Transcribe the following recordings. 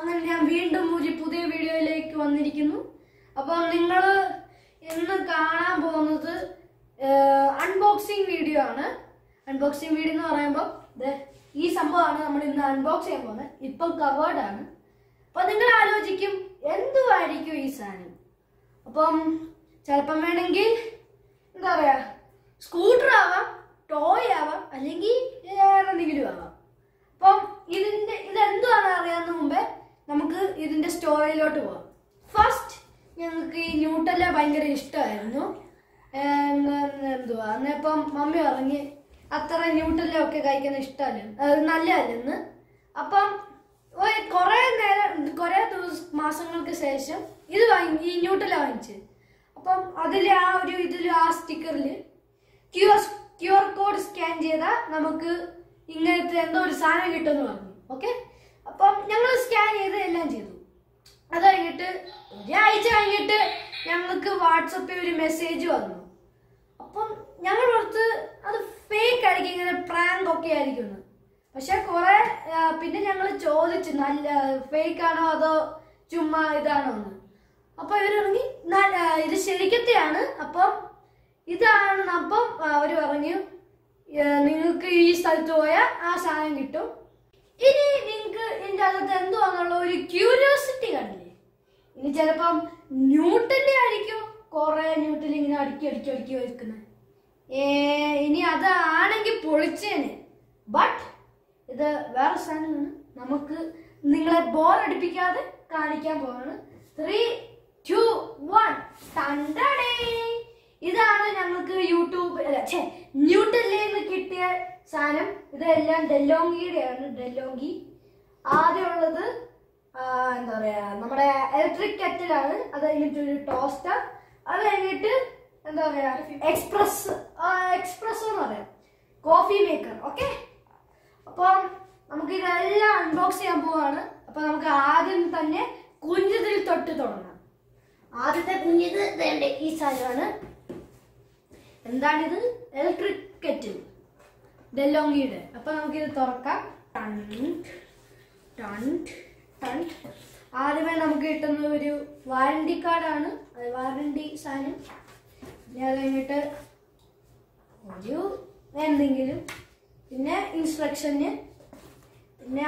അങ്ങനെ ഞാൻ വീണ്ടും ഒരു പുതിയ വീഡിയോയിലേക്ക് വന്നിരിക്കുന്നു. അപ്പോൾ നിങ്ങൾ ഇന്ന് കാണാൻ പോകുന്നത് അൺബോക്സിംഗ് വീഡിയോ ആണ്. അൺബോക്സിംഗ് വീഡിയോ എന്ന് പറയുമ്പോൾ ഈ സംഭവമാണ് നമ്മൾ ഇന്ന് അൺബോക്സ് ചെയ്യാൻ പോകുന്നത്. ഇപ്പം കവേർഡ് ആണ്. അപ്പം നിങ്ങൾ ആലോചിക്കും എന്തുമായിരിക്കും ഈ സാധനം. അപ്പം ചിലപ്പം വേണമെങ്കിൽ എന്താ പറയുക, സ്കൂട്ടർ ആവാം, ടോയ് ആവാം, അല്ലെങ്കിൽ വേറെ എന്തെങ്കിലും ആവാം. അപ്പം ഇതെന്തുവാണെന്ന് അറിയാവുന്ന മുമ്പേ നമുക്ക് ഇതിന്റെ സ്റ്റോറിയിലോട്ട് പോവാം. ഫസ്റ്റ് ഞങ്ങൾക്ക് ഈ ന്യൂട്ടല്ല ഭയങ്കര ഇഷ്ടമായിരുന്നു. എന്തുവാ അന്നപ്പം മമ്മി പറഞ്ഞ് അത്ര ന്യൂട്ടല്ല ഒക്കെ കഴിക്കുന്ന ഇഷ്ടമല്ല, നല്ലതല്ലെന്ന്. അപ്പം കുറെ മാസങ്ങൾക്ക് ശേഷം ഇത് ഈ ന്യൂട്ടല്ല വാങ്ങിച്ച്. അപ്പം അതിലെ ആ സ്റ്റിക്കറിൽ QR കോഡ് സ്കാൻ ചെയ്താൽ നമുക്ക് ഇങ്ങനത്തെ എന്തോ ഒരു സാധനം കിട്ടുമെന്ന് പറഞ്ഞു. ഓക്കെ, അപ്പം ഞങ്ങൾ സ്കാൻ ചെയ്ത് എല്ലാം ചെയ്തു. അത് കഴിഞ്ഞിട്ട് ഒരാഴ്ച കഴിഞ്ഞിട്ട് ഞങ്ങൾക്ക് വാട്സപ്പിൽ ഒരു മെസ്സേജ് വന്നു. അപ്പം ഞങ്ങൾ ഓർത്ത് അത് ഫേക്ക് ആയിരിക്കും, ഇങ്ങനെ പ്രാങ്ക് ഒക്കെ ആയിരിക്കും. പക്ഷെ പിന്നെ ഞങ്ങൾ ചോദിച്ചു നല്ല ഫേക്ക് ആണോ അതോ ചുമ്മാ ഇതാണോ എന്ന്. അപ്പൊ ഇവരിറങ്ങി ഇത് ശരിക്കത്തെയാണ്, അപ്പം ഇതാണ്. അപ്പം അവര് പറഞ്ഞു നിങ്ങൾക്ക് ഈ സ്ഥലത്ത് പോയാൽ ആ സാധനം കിട്ടും. ഇനി നിങ്ങൾക്ക് ഇതിന്റെ അകത്ത് എന്തുവാന്നുള്ള ഒരു ക്യൂരിയോസിറ്റി കാണില്ലേ. ഇനി ചിലപ്പം ന്യൂട്ടന്റെ ആയിരിക്കും, കുറെ ന്യൂട്ടൻ ഇങ്ങനെ അടുക്കി വെക്കുന്നത്. ഇനി അതാണെങ്കിൽ പൊളിച്ചേനെ. ബട്ട് ഇത് വേറെ സാധനമാണ്. നമുക്ക് നിങ്ങളെ ബോർ അടിപ്പിക്കാതെ കാണിക്കാൻ പോവാണ്. 3, 2, 1 ഇതാണ് ഞങ്ങൾക്ക് ന്യൂട്ടല്ലേന്ന് കിട്ടിയ സാധനം. ഇതെല്ലാം ഡെല്ലോങ്കിയുടെയാണ്. ഡെല്ലോങ്കി ആദ്യമുള്ളത് എന്താ പറയാ, നമ്മുടെ ഇലക്ട്രിക് കെറ്റിലാണ്. അത് കഴിഞ്ഞിട്ട് ഒരു ടോസ്റ്റർ, അത് കഴിഞ്ഞിട്ട് എന്താ പറയാ എക്സ്പ്രസ് എന്ന് പറയാം, കോഫി മേക്കർ. ഓക്കെ, അപ്പം നമുക്ക് ഇതെല്ലാം അൺബോക്സ് ചെയ്യാൻ പോവാണ്. അപ്പൊ നമുക്ക് ആദ്യം തന്നെ കുഞ്ഞതിൽ തൊട്ട് തുടങ്ങാം. ആദ്യത്തെ കുഞ്ഞത് ഈ സാധനമാണ്. എന്താണിത്? ഇലക്ട്രിക് കെറ്റിൽ ഡെല്ലോങ്കിയുടെ. അപ്പൊ നമുക്കിത് തുറക്കാം. ആദ്യമേ നമുക്ക് കിട്ടുന്ന ഒരു വാറണ്ടി കാർഡാണ്, വാറണ്ടി സാധനം. പിന്നെ അത് കഴിഞ്ഞിട്ട് ഒരു എന്തെങ്കിലും, പിന്നെ ഇൻസ്ട്രക്ഷന്, പിന്നെ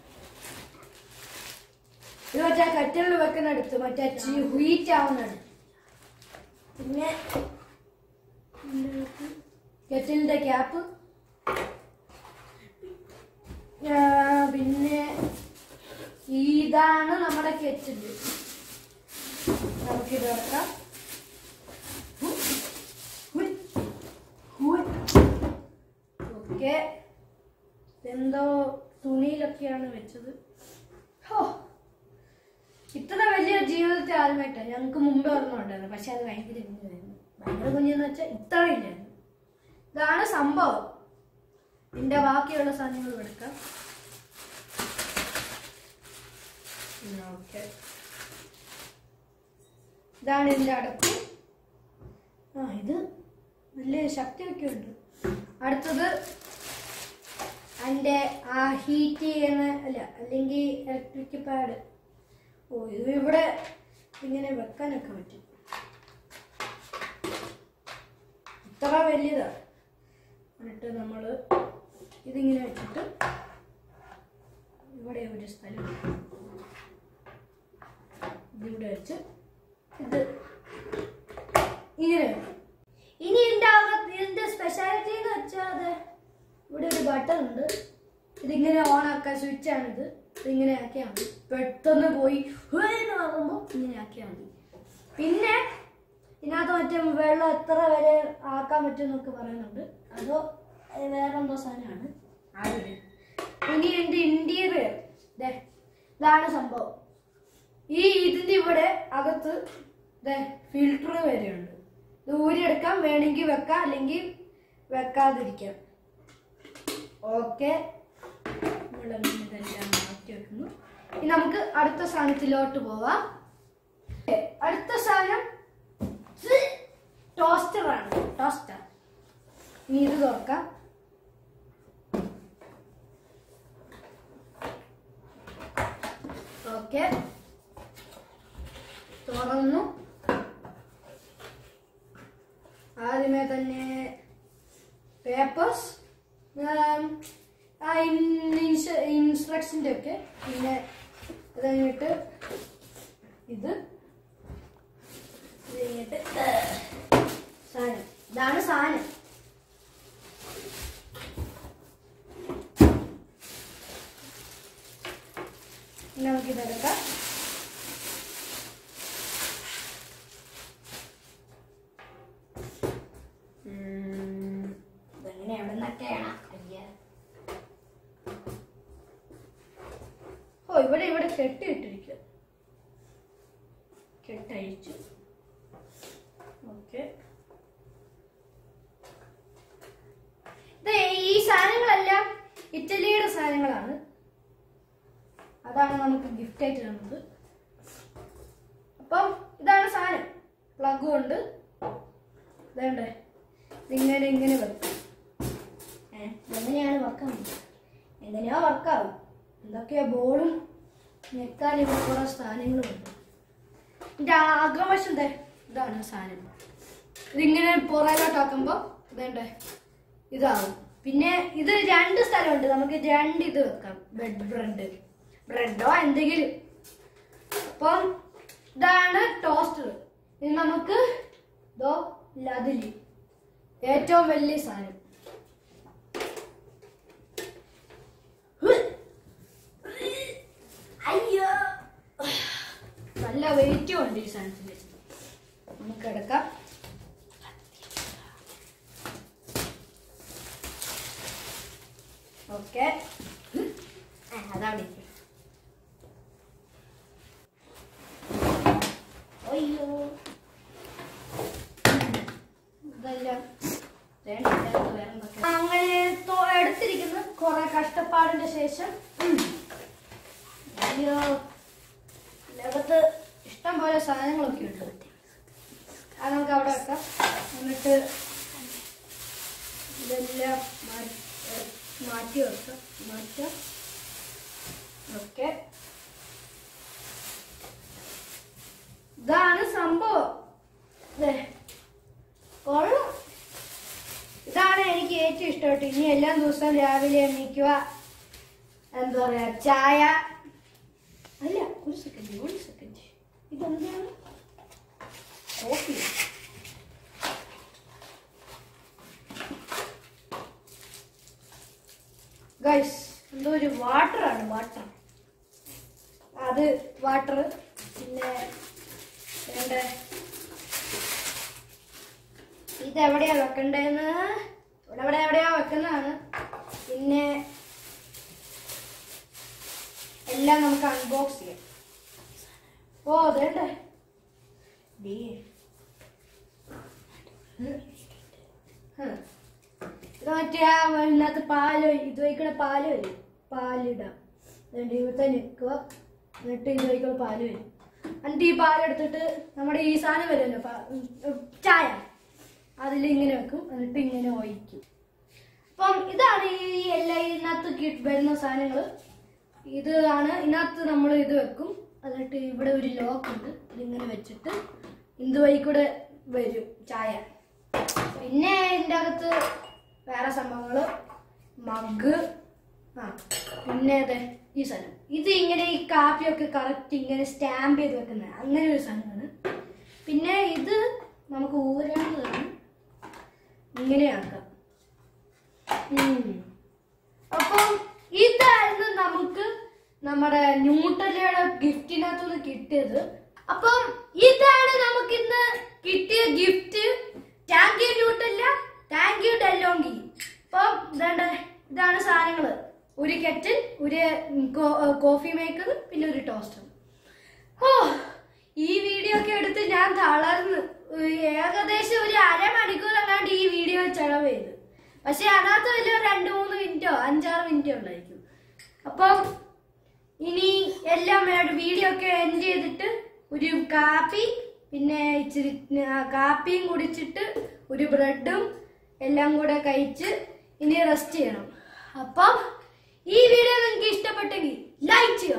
ഇത് മറ്റേ കറ്റലിൽ വെക്കുന്നിടത്ത് മറ്റേ ഹീറ്റ് ആവുന്നത്, പിന്നെ കെറ്റിലിന്റെ ക്യാപ്പ്, പിന്നെ ഇതാണ് നമ്മുടെ കെറ്റില്. നമുക്കിത് വെക്കാം. ഓക്കെ, എന്തോ തുണിയിലൊക്കെയാണ് വെച്ചത്. ഇത്ര വലിയ ജീവിതത്തെ ആദ്യമായിട്ടാണ്. ഞങ്ങൾക്ക് മുമ്പേ ഒരെണ്ണമുണ്ടായിരുന്നു, പക്ഷെ അത് ഭയങ്കര കുഞ്ഞായിരുന്നു. ഭയങ്കര കുഞ്ഞെന്ന് വെച്ചാൽ ഇത്ര ഇല്ലായിരുന്നു. ഇതാണ് സംഭവം. ഇതിന്റെ ബാക്കിയുള്ള സാധനങ്ങൾ എടുക്കാം. ഓക്കെ, ഇതാണ് ഇതിന്റെ അടപ്പ്. ഇത് വലിയ ശക്തിയൊക്കെ ഉണ്ട്. അടുത്തത് അതിന്റെ ഹീറ്റ് ചെയ്യുന്ന അല്ലെങ്കിൽ ഇലക്ട്രിക് പാഡ്. ഇത് ഇവിടെ ഇങ്ങനെ വെക്കാനൊക്കെ പറ്റും. ഇത്ര വലിയതാണ്. എന്നിട്ട് നമ്മൾ ഇതിങ്ങനെ വെച്ചിട്ട് ഇവിടെ ഒരു സ്ഥലം ഇതിവിടെ വെച്ച് ഇത് ഇങ്ങനെ വെക്കും. ഇനി ഇതിന്റെ സ്പെഷ്യാലിറ്റി എന്ന് വെച്ചാൽ ഇവിടെ ഒരു ബട്ടൺ ഉണ്ട്. ഇതിങ്ങനെ ഓൺ ആക്കാൻ സ്വിച്ചാണിത്. ഇതിങ്ങനെ ആക്കിയാൽ മതി. പെട്ടെന്ന് പോയി എന്ന് പറയുമ്പോൾ ഇങ്ങനെ ആക്കിയാൽ മതി. പിന്നെ ഇതിനകത്ത് മറ്റേ വെള്ളം എത്ര വരെ ആക്കാൻ പറ്റുമെന്നൊക്കെ പറയുന്നുണ്ട്. അതോ വേറെന്തോ സാധനമാണ് ആദ്യം. ഇനി എൻ്റെ ഇന്റീരിയർ ഇതാണ് സംഭവം. ഇതിന്റെ ഇവിടെ അകത്ത് ഫിൽറ്റർ വരെയുണ്ട്. ഇത് ഊരിയെടുക്കാം, വേണമെങ്കിൽ വെക്കാം, അല്ലെങ്കിൽ വെക്കാതിരിക്കാം. ഓക്കെ, ഇതെല്ലാം മാറ്റി വെക്കുന്നു. ഇനി നമുക്ക് അടുത്ത സാധനത്തിലോട്ട് പോവാം. അടുത്ത സാധനം ടോസ്റ്ററാണ്. ടോസ്റ്റർ. ഇനി ഇത് തുറക്കാം. ഓക്കെ, തുറന്നു. ആദ്യമേ തന്നെ പേപ്പേഴ്സ്, ഇൻസ്ട്രക്ഷൻ്റെ ഒക്കെ, പിന്നെ അത് കഴിഞ്ഞിട്ട് ഇത് കഴിഞ്ഞിട്ട് സാധനം. ഇതാണ് സാധനം. നമുക്കിതെടുക്കാം. ഇതെങ്ങനെ എവിടെ നിന്നൊക്കെയാണ്? ഓ, ഇവിടെ കെട്ടിയിട്ടിരിക്കുക. കെട്ടഴിച്ചു. ഓക്കെ, ഈ സാധനങ്ങളെല്ലാം ഇറ്റലിയുടെ സാധനങ്ങളാണ്. അതാണ് നമുക്ക് ഗിഫ്റ്റ് ആയിട്ട് തന്നത്. അപ്പം ഇതാണ് സാധനം. പ്ലഗ് കൊണ്ട് ഇതേണ്ടേ, ഇങ്ങനെ വെക്കും. എങ്ങനെയാണ് വർക്കാവും? എങ്ങനെയാ വർക്കാവും? എന്തൊക്കെയാ ബോളും ഞെക്കാൻ ഇവിടെ കുറെ സാധനങ്ങളുണ്ട്. ഇതിന്റെ ആഗ്രഹവശം ഇതാണ് സാധനം. ഇതിങ്ങനെ പുറകോട്ടാക്കുമ്പോ ഇതേണ്ടേ ഇതാവും. പിന്നെ ഇത് 2 സ്ഥലമുണ്ട്, നമുക്ക് 2 ഇത് വെക്കാം. ബ്രെഡോ എന്തെങ്കിലും. അപ്പം ഇതാണ് ടോസ്റ്റർ. ഇത് നമുക്ക് അതില് ഏറ്റവും വലിയ സാധനം. അയ്യോ, നല്ല വെയിറ്റും ഉണ്ട് ഈ സാധനത്തിന്. നമുക്ക് എടുക്കാം. ഓക്കെ, അതാണ്. അയ്യോ, ഇതെല്ലാം അങ്ങനെ എടുത്തിരിക്കുന്നു കുറെ കഷ്ടപ്പാടിന്റെ ശേഷം. അയ്യോ, ലോകത്ത് ഇഷ്ടം പോലെ സാധനങ്ങളൊക്കെ ഉണ്ട്. അത് നമുക്ക് അവിടെ വെക്കാം. എന്നിട്ട് ഇതെല്ലാം മാറ്റി മാറ്റാം. ഓക്കെ, ഇതാണ് സംഭവം. കൊള്ളാം. ഇതാണ് എനിക്ക് ഏറ്റവും ഇഷ്ടപ്പെട്ടു. ഇനി എല്ലാ ദിവസവും രാവിലെ എണീക്കുക, എന്താ പറയാ, ചായ അല്ല, ഒരു സെക്കൻഡ്, ഇതെന്താണ്? കോഫി. ഗൈസ്, എന്തോ ഒരു വാട്ടറാണ്. അത് വാട്ടർ. പിന്നെ ഇതെവിടെയാ വെക്കണ്ടേന്ന്? എവിടെയാ വെക്കുന്നതാണ്. പിന്നെ എല്ലാം നമുക്ക് അൺബോക്സ് ചെയ്യാം. ഓ, അതേണ്ടേ ഇത് മറ്റേ ഇതിനകത്ത് ഇത് വയ്ക്കണ പാല് വരും. പാലിടാം. ഇവിടെ നിൽക്കുക. എന്നിട്ട് ഇത് വയ്ക്കുള്ള പാല് വരും. എന്നിട്ട് ഈ പാലെടുത്തിട്ട് നമ്മുടെ ഈ സാധനം വരുമല്ലോ, ചായ, അതിലിങ്ങനെ വെക്കും. എന്നിട്ട് ഇങ്ങനെ ഒഴിക്കും. അപ്പം ഇതാണ് ഈ എല്ലാം ഇതിനകത്ത് വരുന്ന സാധനങ്ങൾ. ഇതാണ് ഇതിനകത്ത് നമ്മൾ ഇത് വെക്കും. എന്നിട്ട് ഇവിടെ ഒരു ലോക്ക് ഉണ്ട്. ഇതിങ്ങനെ വെച്ചിട്ട് ഇതുവഴി കൂടെ വരും ചായ. പിന്നെ ഇതിൻ്റെ അകത്ത് വേറെ സംഭവങ്ങൾ, മഗ്, പിന്നെ അതെ ഈ സാധനം. ഇത് ഇങ്ങനെ ഈ കാപ്പിയൊക്കെ കറക്റ്റ് ഇങ്ങനെ സ്റ്റാമ്പ് ചെയ്ത് വെക്കുന്നത്, അങ്ങനെ ഒരു സാധനമാണ്. പിന്നെ ഇത് നമുക്ക് ഊരാനുള്ളതാണ്. ഇങ്ങനെയാക്കാം. അപ്പം ഇതായിരുന്നു നമുക്ക് നമ്മുടെ ന്യൂട്ടല്ലയുടെ ഗിഫ്റ്റിനകത്തുനിന്ന് കിട്ടിയത്. അപ്പം ഇതാണ് നമുക്ക് ഇന്ന് കിട്ടിയ gift. Thank you Nutella, thank you DeLonghi. അപ്പം ഇതാണ് സാധനങ്ങള്. ഒരു കെറ്റിൽ, ഒരു കോഫി മേക്കർ, പിന്നെ ഒരു ടോസ്റ്റർ. ഓ, ഈ വീഡിയോ ഒക്കെ എടുത്ത് ഞാൻ തളർന്ന്. ഏകദേശം ഒരു അരമണിക്കൂർ എങ്ങാണ്ട് ഈ വീഡിയോ ചെലവ് ചെയ്ത്. പക്ഷെ അതിനകത്ത് വലിയ 2-3 മിനിറ്റോ 5-6 മിനിറ്റോ ഉണ്ടായിരിക്കും. അപ്പം ഇനി എല്ലാം വീഡിയോ ഒക്കെ എൻഡ് ചെയ്തിട്ട് ഒരു കാപ്പി, പിന്നെ ഇച്ചിരി കാപ്പിയും കുടിച്ചിട്ട് ഒരു ബ്രെഡും എല്ലാം കൂടെ കഴിച്ച് ഇനി റെസ്റ്റ് ചെയ്യണം. അപ്പം ഈ വീഡിയോ നിങ്ങൾക്ക് ഇഷ്ടപ്പെട്ടെങ്കിൽ ലൈക്ക് ചെയ്യുക.